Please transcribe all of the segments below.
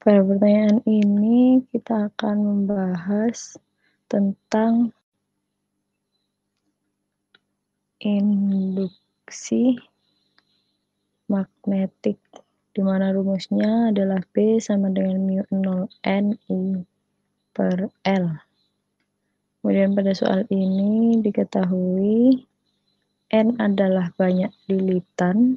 Pada pertanyaan ini kita akan membahas tentang induksi magnetik, di mana rumusnya adalah B sama dengan mu 0 N I per L. Kemudian pada soal ini diketahui N adalah banyak lilitan,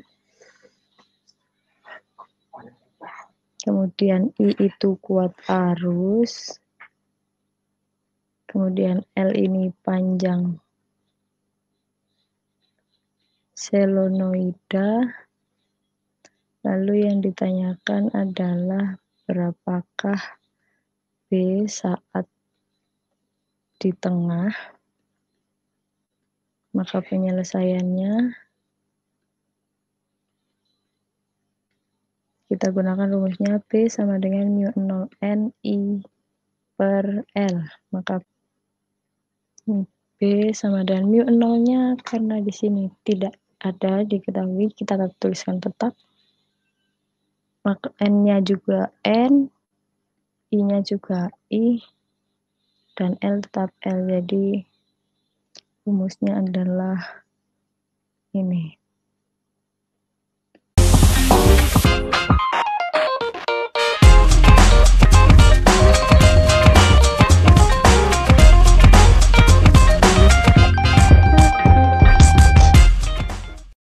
kemudian I itu kuat arus, kemudian L ini panjang solenoida. Lalu yang ditanyakan adalah berapakah B saat di tengah. Maka penyelesaiannya kita gunakan rumusnya B sama dengan mu 0 N I per L. Maka B sama dengan mu 0-nya karena di sini tidak ada diketahui, kita tuliskan tetap. Maka N-nya juga N, I-nya juga I, dan L tetap L. Jadi rumusnya adalah ini.